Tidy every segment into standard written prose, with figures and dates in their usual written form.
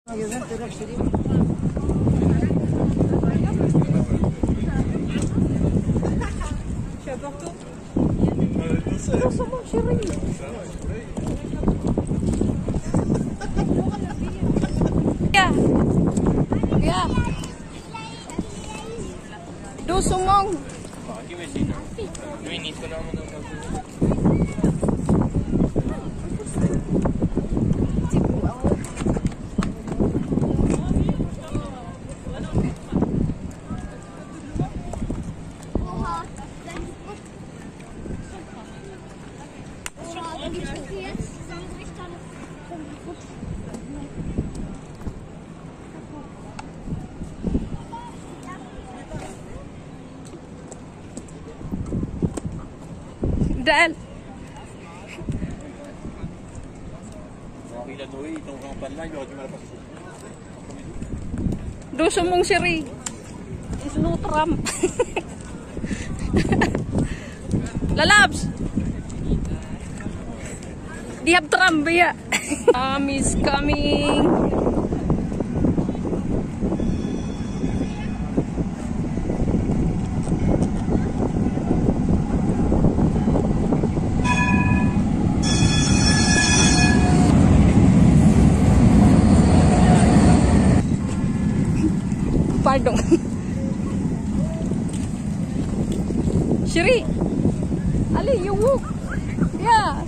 Dusumong. Dahil Dusumong siri is no tram. Lalabs they have tram ya. Tram is coming. Pardon. Shiri, Ali, you walk. Yeah.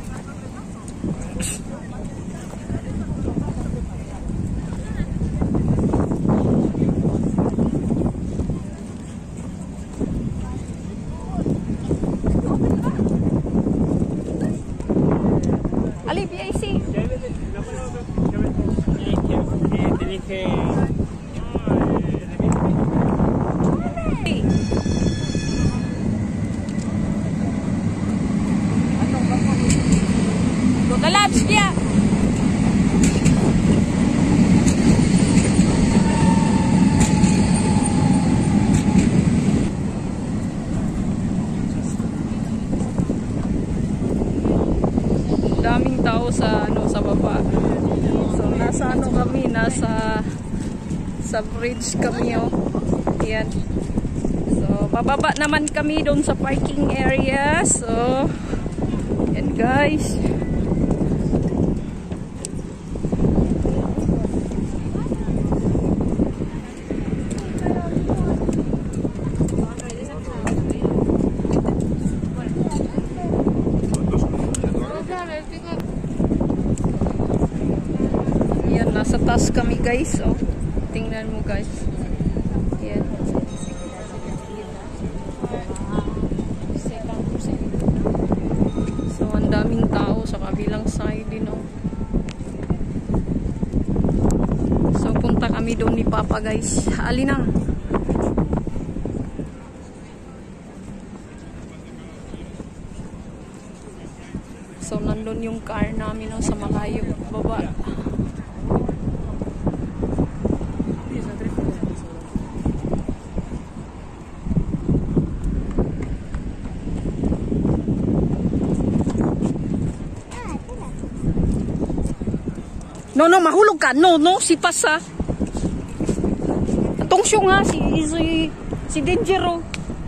Ali, BIC. Lalabs dia. Daming tao sa sa baba. So nasa kami, nasa bridge kami Yan. So bababa naman kami doon sa parking area. So yan guys. Yan, nasa taas kami guys. Tingnan mo guys. Yan. So, ang daming tao sa kabilang side din. So, punta kami doon ni Papa guys. Alina. So, nandun yung car namin sa malayo baba. No, mahulog ka. No, sipas ha. Atong siya nga, si Dangero.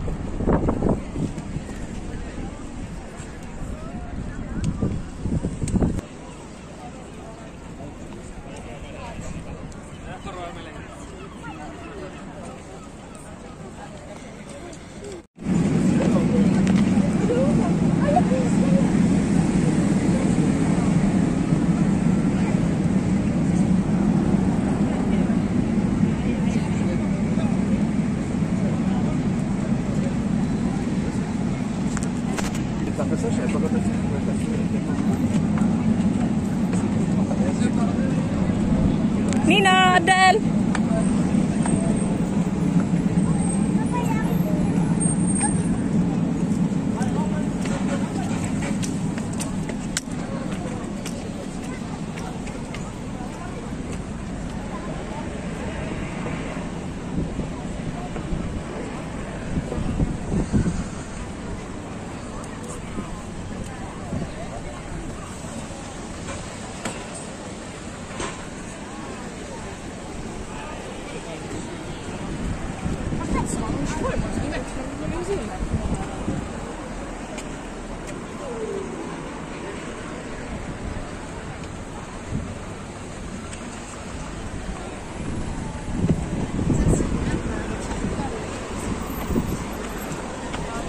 Nina, Adele.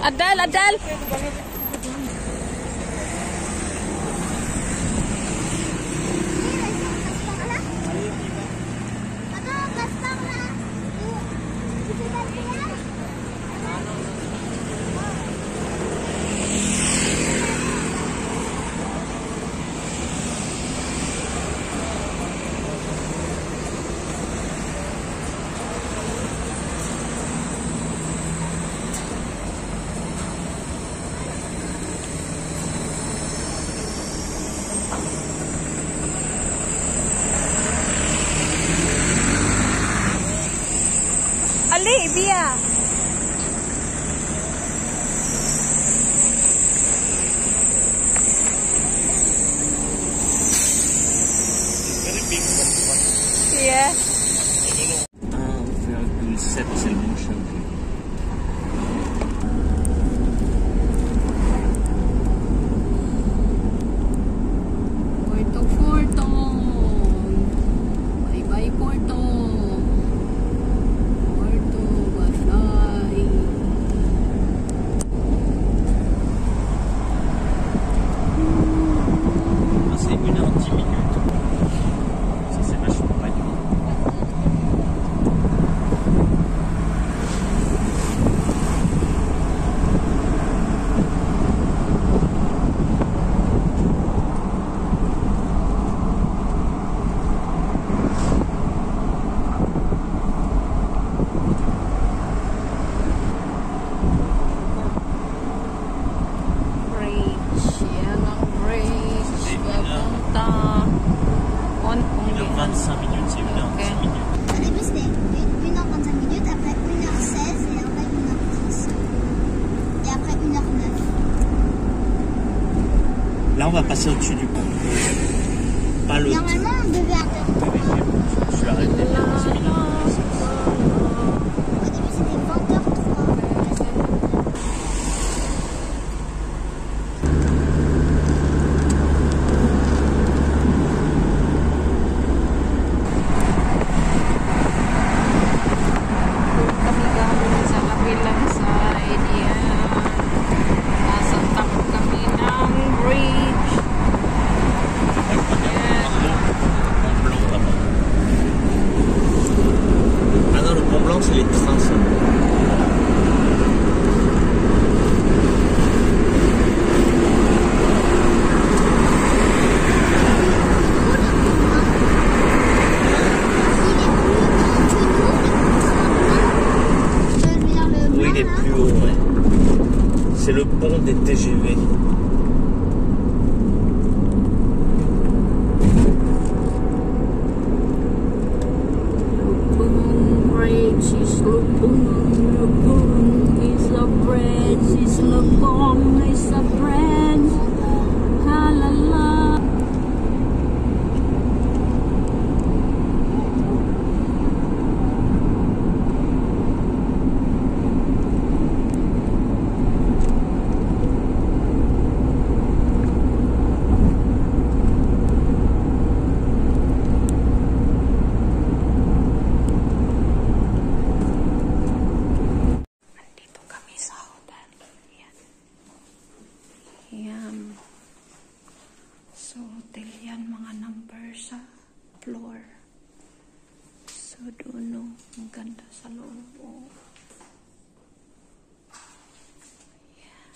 Adel, Adel. Ali, Bia. Yeah. C'est le bon chemin. Puerto Porto. Bye bye Porto. Porto, bye bye. C'est 1h10. Ça c'est vachement pas dur. Bridge. Yan ang bridge. C'est Papunta. 1h25, c'est 1h10. Au début, c'était 1h25, après 1h16 et après 1h10. Et après 1h09. Là, on va passer au-dessus du pont. Pas le. Normalement, on devait attendre. Je suis arrêté il y a 10 minutes. Au début, c'était 20h03. Kami galing sa kabilang side. Yan. Nasa top kami ng bridge. Ah non, le pont blanc, c'est les trains, ça. Oui, il est plus haut, ouais. C'est le pont des TGV. Lubung bridge is lubung, lubung is a bridge, is lubung is a bridge. Halala. Dito kami sa hotel. Yan. Yan. So, hotel yan. Mga number sa floor. So, doon, ang ganda sa loob. Oh. Yan.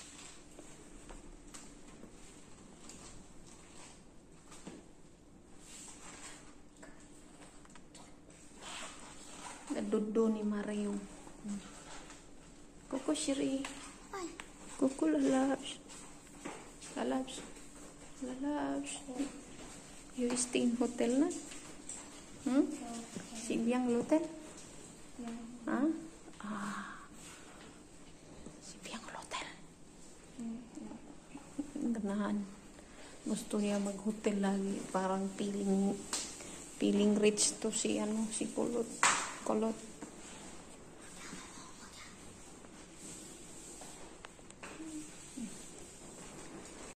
Gadudo ni Mario. Kuku Shiri. Kuku lalabs. Lalabs. Lalabs. You stay in hotel na? Sibyang hotel? Ha? Sibyang hotel. Ganahan. Gusto niya mag-hotel lagi. Parang feeling rich to si Kulot.